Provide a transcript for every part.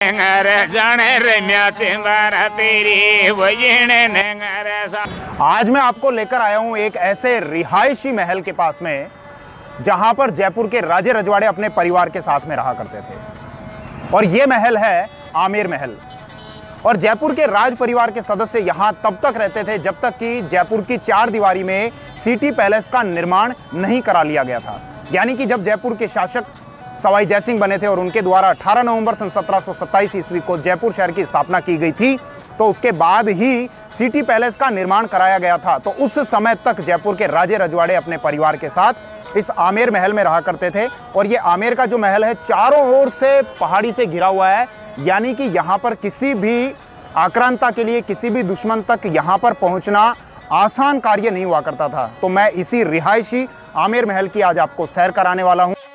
आज मैं आपको लेकर आया हूं एक ऐसे रिहायशी महल के पास में जहां पर जयपुर के राजे रजवाड़े अपने परिवार के साथ में रहा करते थे। और यह महल है आमेर महल। और जयपुर के राज परिवार के सदस्य यहां तब तक रहते थे जब तक कि जयपुर की चार दीवारी में सिटी पैलेस का निर्माण नहीं करा लिया गया था। यानी कि जब जयपुर के शासक सवाई जयसिंह बने थे और उनके द्वारा 18 नवंबर सन 1727 ईस्वी को जयपुर शहर की स्थापना की गई थी, तो उसके बाद ही सिटी पैलेस का निर्माण कराया गया था। तो उस समय तक जयपुर के राजे रजवाड़े अपने परिवार के साथ इस आमेर महल में रहा करते थे। और ये आमेर का जो महल है चारों ओर से पहाड़ी से घिरा हुआ है, यानी कि यहाँ पर किसी भी आक्रांता के लिए, किसी भी दुश्मन तक यहाँ पर पहुँचना आसान कार्य नहीं हुआ करता था। तो मैं इसी रिहायशी आमेर महल की आज आपको सैर कराने वाला हूँ।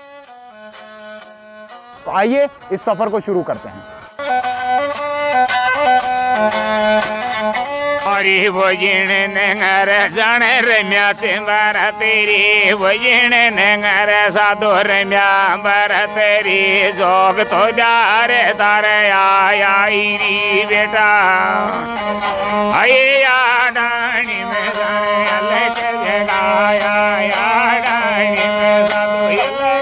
तो आइए इस सफर को शुरू करते हैं। अरे वजिण नगर जन रम्या चिंबर तेरी वजिण नगर साधो रम्या बर तेरी जोग तो जारे तारे आईरी बेटा आया डाणी में अलग जगाया डाणी में साधो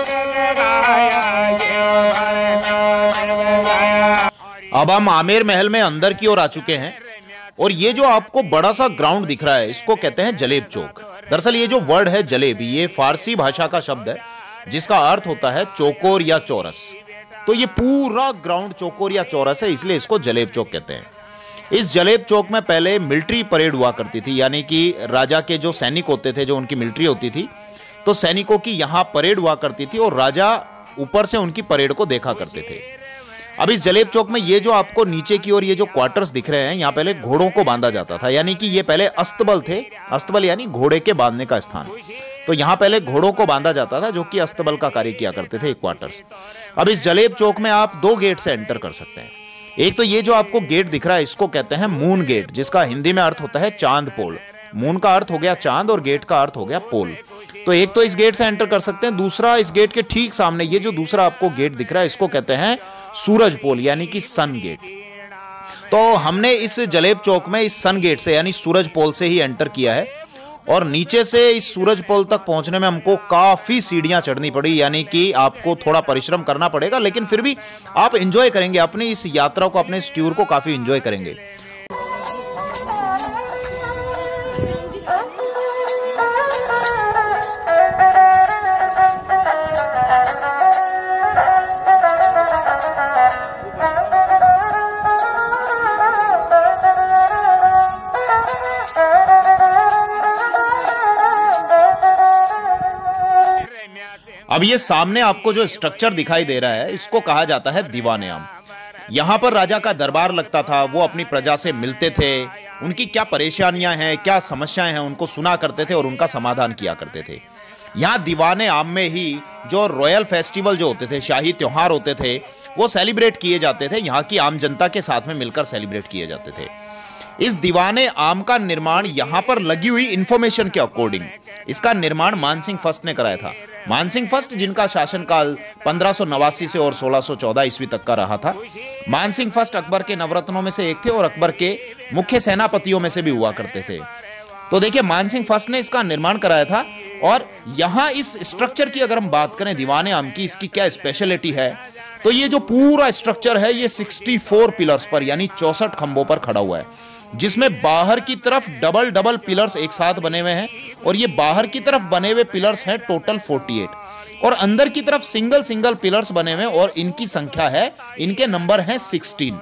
अब हम आमेर महल में अंदर की ओर आ चुके हैं और ये जो आपको बड़ा सा ग्राउंड दिख रहा है इसको कहते हैं जलेब चौक। दरअसल ये जो वर्ड है जलेब, ये फारसी भाषा का शब्द है जिसका अर्थ होता है चौकोर या चौरस। तो ये पूरा ग्राउंड चौकोर या चौरस है, इसलिए इसको जलेब चौक कहते हैं। इस जलेब चौक में पहले मिलिट्री परेड हुआ करती थी, यानी कि राजा के जो सैनिक होते थे, जो उनकी मिलिट्री होती थी, तो सैनिकों की यहाँ परेड हुआ करती थी और राजा ऊपर से उनकी परेड को देखा करते थे। अब इस जलेब चौक में ये जो आपको नीचे की ओर ये जो क्वार्टर्स दिख रहे हैं, यहाँ पहले घोड़ों को बांधा जाता था, यानी कि ये पहले अस्तबल थे। अस्तबल यानी घोड़े के बांधने का स्थान। तो यहाँ पहले घोड़ों को बांधा जाता था जो कि अस्तबल का कार्य किया करते थे, क्वार्टर्स। अब इस जलेब चौक में आप दो गेट से एंटर कर सकते हैं। एक तो ये जो आपको गेट दिख रहा है इसको कहते हैं मून गेट, जिसका हिंदी में अर्थ होता है चांद पोल। मून का अर्थ हो गया चांद और गेट का अर्थ हो गया पोल। तो एक तो इस गेट से एंटर कर सकते हैं, दूसरा इस गेट के ठीक सामने ये जो दूसरा आपको गेट दिख रहा है इसको कहते हैं सूरज पोल, यानी कि सन गेट। तो हमने इस जलेब चौक में इस सन गेट से यानी सूरज पोल से ही एंटर किया है और नीचे से इस सूरज पोल तक पहुंचने में हमको काफी सीढ़ियां चढ़नी पड़ी, यानी कि आपको थोड़ा परिश्रम करना पड़ेगा, लेकिन फिर भी आप एंजॉय करेंगे अपनी इस यात्रा को, अपने इस टूर को काफी एंजॉय करेंगे। अब ये सामने आपको जो स्ट्रक्चर दिखाई दे रहा है इसको कहा जाता है दीवाने आम। यहां पर राजा का दरबार लगता था, वो अपनी प्रजा से मिलते थे, उनकी क्या परेशानियां हैं, क्या समस्याएं हैं, उनको सुना करते थे और उनका समाधान किया करते थे। यहाँ दीवाने आम में ही जो रॉयल फेस्टिवल जो होते थे, शाही त्योहार होते थे, वो सेलिब्रेट किए जाते थे। यहाँ की आम जनता के साथ में मिलकर सेलिब्रेट किए जाते थे। इस दीवाने आम का निर्माण यहाँ पर लगी हुई इंफॉर्मेशन के अकॉर्डिंग, इसका निर्माण मानसिंह फर्स्ट ने कराया था। मानसिंह फर्स्ट जिनका शासनकाल 1589 से और 1614 ईस्वी तक का रहा था। मानसिंह फर्स्ट अकबर के नवरत्नों में से एक थे और अकबर के मुख्य सेनापतियों में से भी हुआ करते थे। तो देखिए मानसिंह फर्स्ट ने इसका निर्माण कराया था। और यहाँ इस स्ट्रक्चर की अगर हम बात करें दीवाने आम की, इसकी क्या स्पेशलिटी है, तो ये जो पूरा स्ट्रक्चर है ये 64 पिलर्स पर यानी 64 खंभों पर खड़ा हुआ है, जिसमें बाहर की तरफ डबल डबल पिलर्स एक साथ बने हुए हैं और ये बाहर की तरफ बने हुए पिलर्स हैं टोटल 48 और अंदर की तरफ सिंगल सिंगल पिलर्स बने हुए और इनकी संख्या है, इनके नंबर हैं 16।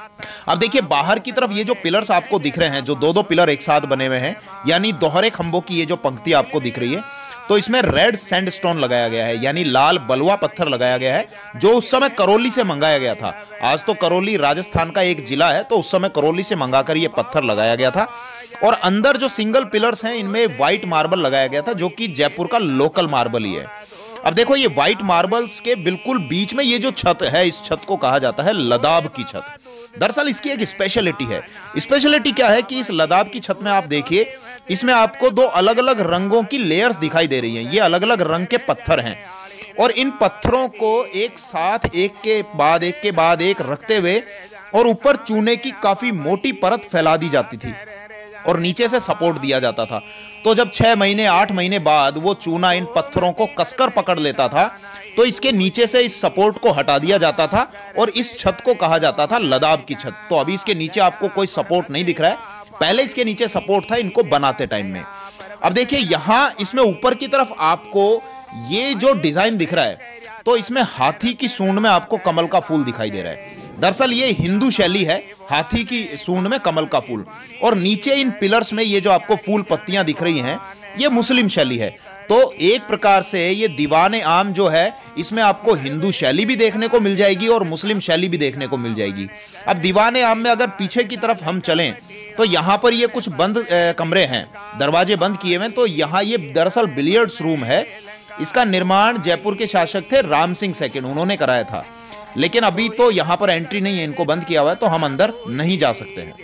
अब देखिए बाहर की तरफ ये जो पिलर्स आपको दिख रहे हैं, जो दो दो पिलर एक साथ बने हुए हैं, यानी दोहरे खंभों की ये जो पंक्ति आपको दिख रही है, तो इसमें रेड सैंडस्टोन लगाया गया है, यानी लाल बलुआ पत्थर लगाया गया है, जो उस समय करौली से मंगाया गया था। आज तो करौली राजस्थान का एक जिला है, तो उस समय करौली से मंगाकर ये पत्थर लगाया गया था। और अंदर जो सिंगल पिलर्स हैं इनमें व्हाइट मार्बल लगाया गया था, जो कि जयपुर का लोकल मार्बल ही है। अब देखो ये व्हाइट मार्बल्स के बिल्कुल बीच में ये जो छत है, इस छत को कहा जाता है लदाब की छत। दरअसल इसकी एक स्पेशलिटी है। स्पेशलिटी क्या है कि इस लदाब की छत में आप देखिए, इसमें आपको दो अलग अलग रंगों की लेयर्स दिखाई दे रही हैं। ये अलग अलग रंग के पत्थर हैं और इन पत्थरों को एक साथ एक के बाद एक रखते हुए और ऊपर चूने की काफी मोटी परत फैला दी जाती थी और नीचे से सपोर्ट दिया जाता था। तो जब 6 महीने 8 महीने बाद वो चूना इन पत्थरों को कसकर पकड़ लेता था तो इसके नीचे से इस सपोर्ट को हटा दिया जाता था और इस छत को कहा जाता था लदाब की छत। तो अभी इसके नीचे आपको कोई सपोर्ट नहीं दिख रहा है, पहले इसके नीचे सपोर्ट था इनको बनाते टाइम में। अब देखिए यहां इसमें ऊपर की तरफ आपको ये जो डिजाइन दिख रहा है तो इसमें हाथी की सूंड में आपको कमल का फूल दिखाई दे रहा है। दरअसल ये हिंदू शैली है, हाथी की सूंड में कमल का फूल, और नीचे इन पिलर्स में ये जो आपको फूल पत्तियां दिख रही हैं ये मुस्लिम शैली है। तो एक प्रकार से ये दीवाने आम जो है इसमें आपको हिंदू शैली भी देखने को मिल जाएगी और मुस्लिम शैली भी देखने को मिल जाएगी। अब दीवाने आम में अगर पीछे की तरफ हम चलें तो यहां पर ये कुछ बंद कमरे हैं, दरवाजे बंद किए हुए, तो यहां ये दरअसल बिलियर्ड्स रूम है। इसका निर्माण जयपुर के शासक थे राम सिंह सेकंड, उन्होंने कराया था, लेकिन अभी तो यहाँ पर एंट्री नहीं है, इनको बंद किया हुआ है तो हम अंदर नहीं जा सकते हैं।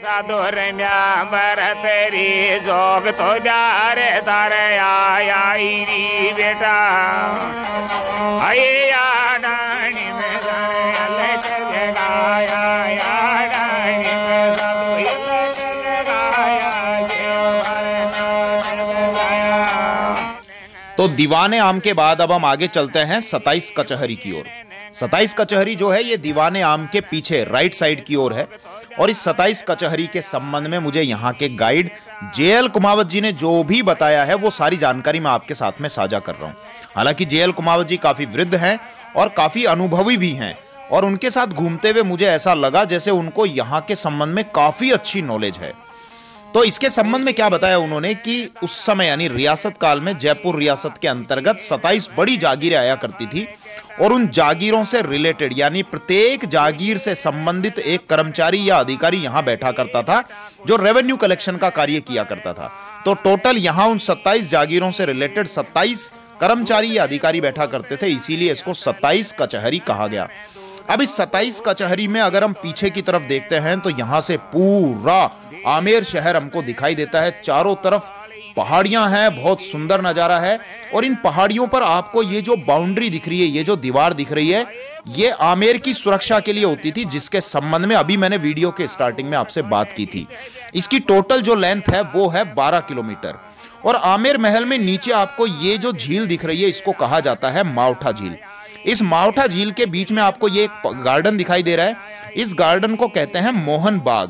तो दीवाने आम के बाद अब हम आगे चलते हैं 27 कचहरी की ओर। 27 कचहरी जो है ये दीवाने आम के पीछे राइट साइड की ओर है और इस 27 कचहरी के संबंध में मुझे यहाँ के गाइड जेएल कुमावत जी ने जो भी बताया है वो सारी जानकारी मैं आपके साथ में साझा कर रहा हूँ। हालांकि जेएल कुमावत जी काफी वृद्ध हैं और काफी अनुभवी भी हैं और उनके साथ घूमते हुए मुझे ऐसा लगा जैसे उनको यहाँ के संबंध में काफी अच्छी नॉलेज है। तो इसके संबंध में क्या बताया उन्होंने कि उस समय यानी रियासत काल में जयपुर रियासत के अंतर्गत 27 बड़ी जागीरें आया करती थी और उन जागीरों से रिलेटेड यानी प्रत्येक जागीर से संबंधित एक कर्मचारी या अधिकारी यहां बैठा करता था जो रेवेन्यू कलेक्शन का कार्य किया करता था। तो टोटल यहां उन 27 जागीरों से रिलेटेड 27 कर्मचारी या अधिकारी बैठा करते थे, इसीलिए इसको 27 कचहरी कहा गया। अब इस 27 कचहरी में अगर हम पीछे की तरफ देखते हैं तो यहां से पूरा आमेर शहर हमको दिखाई देता है। चारों तरफ पहाड़ियां हैं, बहुत सुंदर नजारा है और इन पहाड़ियों पर आपको ये जो बाउंड्री दिख रही है, ये जो दीवार दिख रही है, ये आमेर की सुरक्षा के लिए होती थी, जिसके संबंध में अभी मैंने वीडियो के स्टार्टिंग में आपसे बात की थी। इसकी टोटल जो लेंथ है वो है 12 किलोमीटर। और आमेर महल में नीचे आपको ये जो झील दिख रही है इसको कहा जाता है मावठा झील। इस मावठा झील के बीच में आपको ये एक गार्डन दिखाई दे रहा है, इस गार्डन को कहते हैं मोहन बाग।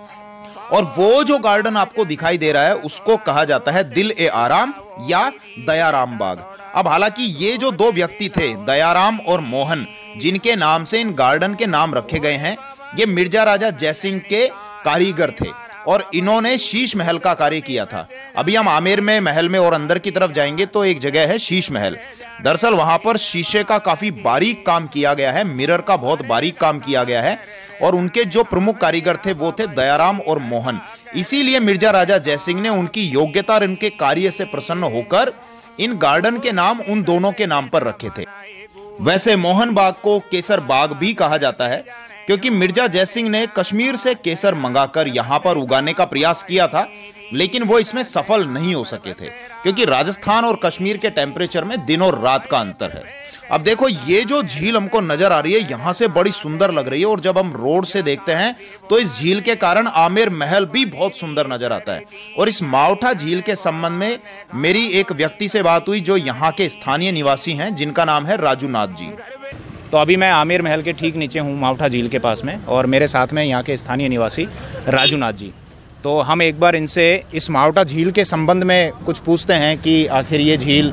और वो जो गार्डन आपको दिखाई दे रहा है उसको कहा जाता है दिल ए आराम या दयाराम बाग। अब हालांकि ये जो दो व्यक्ति थे दयाराम और मोहन, जिनके नाम से इन गार्डन के नाम रखे गए हैं, ये मिर्जा राजा जयसिंह के कारीगर थे और इन्होंने शीश महल का कार्य किया था। अभी हम आमेर में महल में और अंदर की तरफ जाएंगे तो एक जगह है शीश महल। दरअसल वहां पर शीशे का काफी बारीक काम किया गया है, मिरर का बहुत बारीक काम किया गया है और उनके जो प्रमुख कारीगर थे वो थे दयाराम और मोहन। इसीलिए मिर्जा राजा जयसिंह ने उनकी योग्यता और उनके कार्य से प्रसन्न होकर इन गार्डन के नाम उन दोनों के नाम पर रखे थे। वैसे मोहन बाग को केसर बाग भी कहा जाता है क्योंकि मिर्जा जयसिंह ने कश्मीर से केसर मंगाकर यहां पर उगाने का प्रयास किया था, लेकिन वो इसमें सफल नहीं हो सके थे क्योंकि राजस्थान और कश्मीर के टेम्परेचर में दिन और रात का अंतर है। अब देखो ये जो झील हमको नजर आ रही है यहां से बड़ी सुंदर लग रही है और जब हम रोड से देखते हैं तो इस झील के कारण आमेर महल भी बहुत सुंदर नजर आता है। और इस मावठा झील के संबंध में मेरी एक व्यक्ति से बात हुई जो यहाँ के स्थानीय निवासी हैं, जिनका नाम है राजूनाथ जी। तो अभी मैं आमेर महल के ठीक नीचे हूँ मावठा झील के पास में और मेरे साथ में यहाँ के स्थानीय निवासी राजूनाथ जी। तो हम एक बार इनसे इस मावठा झील के संबंध में कुछ पूछते हैं कि आखिर ये झील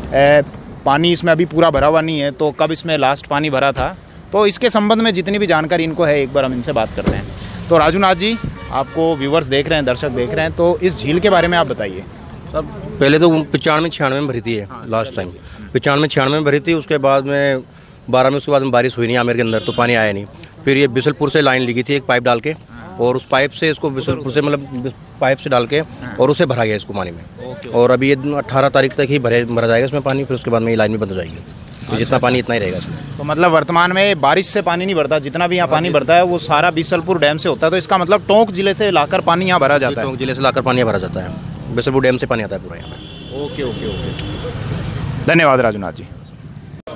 पानी इसमें अभी पूरा भरा हुआ नहीं है तो कब इसमें लास्ट पानी भरा था, तो इसके संबंध में जितनी भी जानकारी इनको है एक बार हम इनसे बात करते हैं। तो राजूनाथ जी, आपको व्यूवर्स देख रहे हैं, दर्शक देख रहे हैं, तो इस झील के बारे में आप बताइए। सर पहले तो 95-96 में भरी थी लास्ट टाइम, 95-96 में भरी थी। उसके बाद में 12 में उसके बाद में बारिश हुई नहीं आमेर के अंदर तो पानी आया नहीं। फिर ये बिसलपुर से लाइन लगी थी एक पाइप डाल के और उस पाइप से इसको बिसलपुर से मतलब पाइप से डाल के और उसे भरा गया इसको पानी में। और अभी ये 18 तारीख तक ही भरा जाएगा इसमें पानी, फिर उसके बाद में ये लाइन भी बंद हो जाएगी। तो जितना पानी इतना ही रहेगा इसमें। तो मतलब वर्तमान में बारिश से पानी नहीं भरता, जितना भी यहाँ पानी भरता है वो सारा बिसलपुर डैम से होता है। तो इसका मतलब टोंक जिले से लाकर पानी यहाँ भरा जाता है। टोंक जिले से लाकर पानी भरा जाता है, बिसलपुर डैम से पानी आता है पूरा यहाँ पे। ओके ओके ओके, धन्यवाद राजूनाथ जी।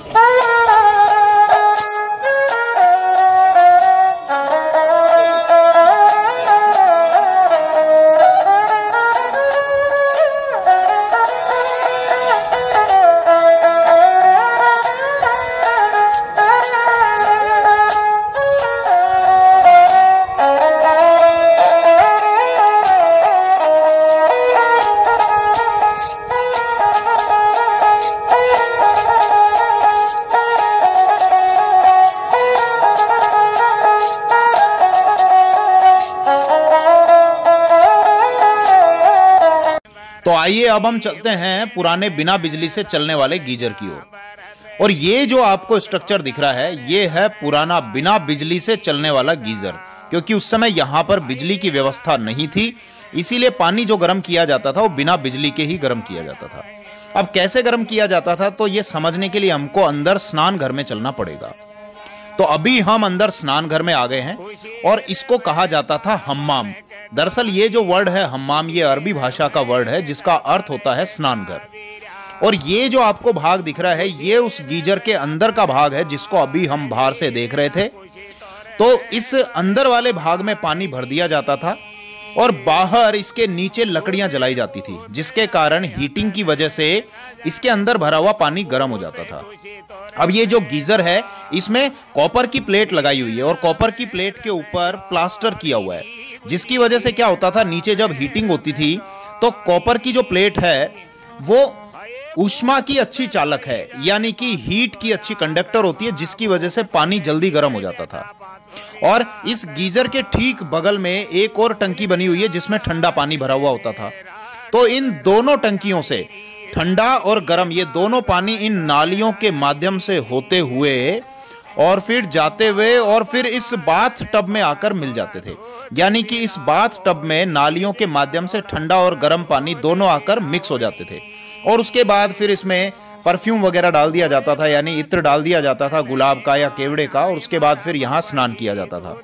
तो आइए अब हम चलते हैं पुराने बिना बिजली से चलने वाले गीजर की ओर। और ये जो आपको स्ट्रक्चर दिख रहा है, ये है पुराना बिना बिजली से चलने वाला गीजर, क्योंकि उस समय यहां पर बिजली की व्यवस्था नहीं थी, इसीलिए पानी जो गर्म किया जाता था वो बिना बिजली के ही गर्म किया जाता था। अब कैसे गर्म किया जाता था, तो ये समझने के लिए हमको अंदर स्नान घर में चलना पड़ेगा। तो अभी हम अंदर स्नान घर में आ गए हैं और इसको कहा जाता था हम्माम। दरअसल ये जो वर्ड है हम्माम, ये अरबी भाषा का वर्ड है जिसका अर्थ होता है स्नान घर। और ये जो आपको भाग दिख रहा है, ये उस गीजर के अंदर का भाग है जिसको अभी हम बाहर से देख रहे थे। तो इस अंदर वाले भाग में पानी भर दिया जाता था और बाहर इसके नीचे लकड़ियां जलाई जाती थी, जिसके कारण हीटिंग की वजह से इसके अंदर भरा हुआ पानी गर्म हो जाता था। अब ये जो गीजर है, इसमें कॉपर की प्लेट लगाई हुई है और कॉपर की प्लेट के ऊपर प्लास्टर किया हुआ है, जिसकी वजह से क्या होता था, नीचे जब हीटिंग होती थी तो कॉपर की जो प्लेट है वो ऊष्मा की अच्छी चालक है, यानी कि हीट की अच्छी कंडक्टर होती है, जिसकी वजह से पानी जल्दी गर्म हो जाता था। और इस गीजर के ठीक बगल में एक और टंकी बनी हुई है जिसमें ठंडा पानी भरा हुआ होता था। तो इन दोनों टंकियों से ठंडा और गर्म, ये दोनों पानी इन नालियों के माध्यम से होते हुए और फिर जाते हुए और फिर इस बाथ टब में आकर मिल जाते थे। यानी कि इस बाथ टब में नालियों के माध्यम से ठंडा और गर्म पानी दोनों आकर मिक्स हो जाते थे और उसके बाद फिर इसमें परफ्यूम वगैरह डाल दिया जाता था, यानी इत्र डाल दिया जाता था गुलाब का या केवड़े का, और उसके बाद फिर यहाँ स्नान किया जाता था।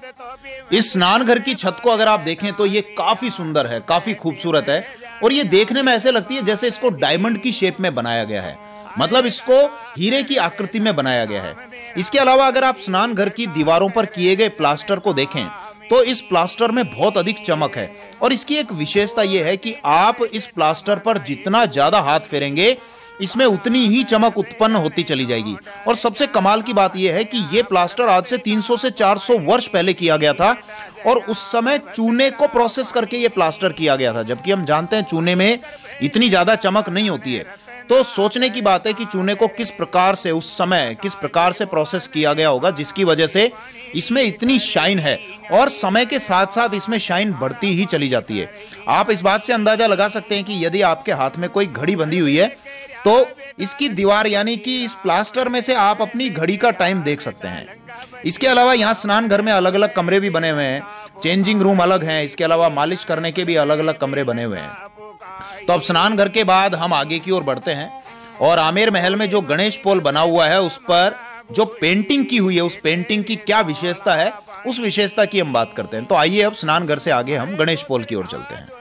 इस स्नान घर की छत को अगर आप देखें तो ये काफी सुंदर है, काफी खूबसूरत है और ये देखने में ऐसे लगती है जैसे इसको डायमंड की शेप में बनाया गया है, मतलब इसको हीरे की आकृति में बनाया गया है। इसके अलावा अगर आप स्नान घर की दीवारों पर किए गए प्लास्टर को देखें तो इस प्लास्टर में बहुत अधिक चमक है और इसकी एक विशेषता यह है कि आप इस प्लास्टर पर जितना ज्यादा हाथ फेरेंगे इसमें उतनी ही चमक उत्पन्न होती चली जाएगी। और सबसे कमाल की बात यह है कि यह प्लास्टर आज से 300 से 400 वर्ष पहले किया गया था और उस समय चूने को प्रोसेस करके यह प्लास्टर किया गया था, जबकि हम जानते हैं चूने में इतनी ज्यादा चमक नहीं होती है। तो सोचने की बात है कि चूने को किस प्रकार से उस समय किस प्रकार से प्रोसेस किया गया होगा, जिसकी वजह से इसमें इतनी शाइन है और समय के साथ साथ इसमें शाइन बढ़ती ही चली जाती है। आप इस बात से अंदाजा लगा सकते हैं कि यदि आपके हाथ में कोई घड़ी बंधी हुई है तो इसकी दीवार यानी कि इस प्लास्टर में से आप अपनी घड़ी का टाइम देख सकते हैं। इसके अलावा यहाँ स्नान घर में अलग अलग कमरे भी बने हुए हैं, चेंजिंग रूम अलग हैं, इसके अलावा मालिश करने के भी अलग अलग कमरे बने हुए हैं। तो अब स्नान घर के बाद हम आगे की ओर बढ़ते हैं और आमेर महल में जो गणेश पोल बना हुआ है उस पर जो पेंटिंग की हुई है, उस पेंटिंग की क्या विशेषता है, उस विशेषता की हम बात करते हैं। तो आइए अब स्नान घर से आगे हम गणेश पोल की ओर चलते हैं।